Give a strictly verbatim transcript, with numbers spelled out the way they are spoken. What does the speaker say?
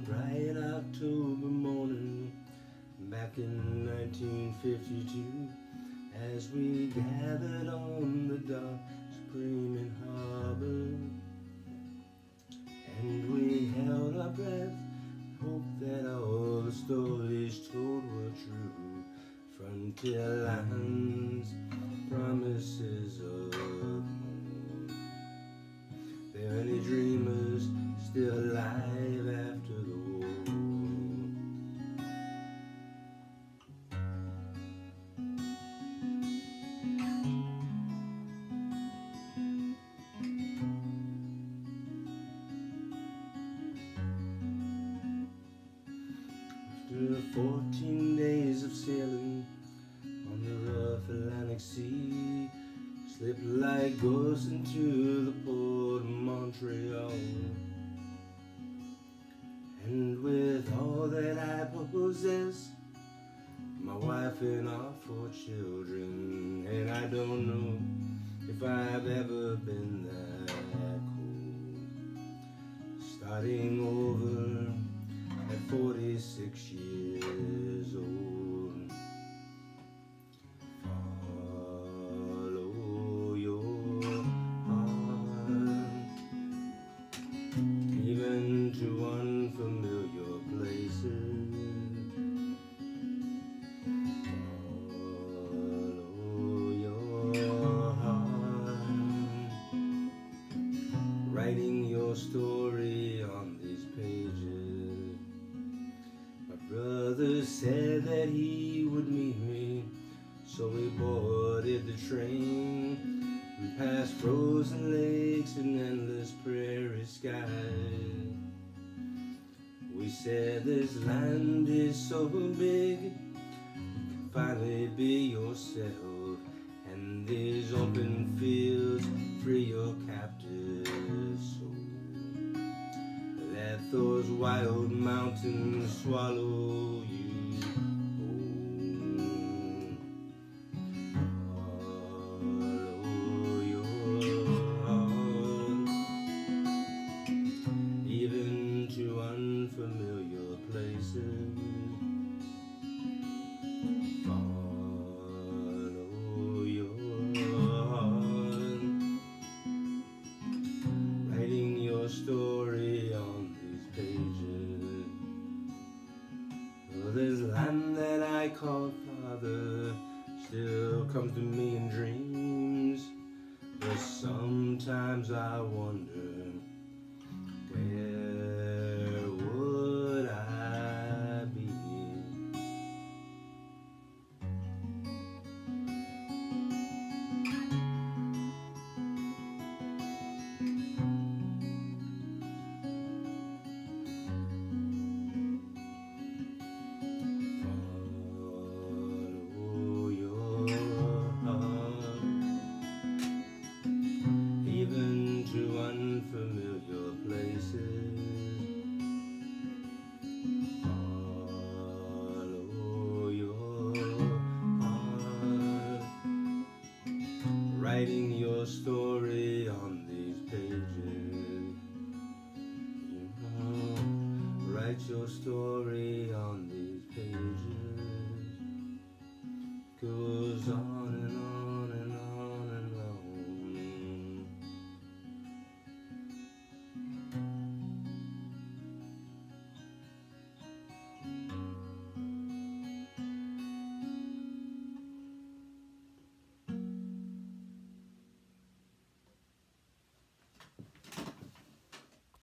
bright October morning back in nineteen fifty-two, as we gathered on the dark screaming harbor, and we held our breath, hoped that all the stories told were true. Frontier lines, promises of home. There are any dreamers still alive after the war? After fourteen days of sailing on the rough Atlantic Sea, slipped like ghosts into the port of Montreal. And with all that I possess, my wife and our four children, and I don't know if I've ever been that cold. Starting over at forty-six years old. Follow your heart, even to unfamiliar places. Follow your heart, writing your story on these pages. My brother said that he would meet me, so we boarded the train and past frozen lakes and endless prairie skies. We said this land is so big, you can finally be yourself, and these open fields free your captive soul. Let those wild mountains swallow you whole. Follow your heart, even to unfamiliar places. Follow your heart, writing your story on these pages. Oh, this land that I call Father still comes to me in dreams, but sometimes I wonder, where would I be? Follow your heart, even to unfamiliar places. Follow your heart, writing your story on these pages. You know, write your story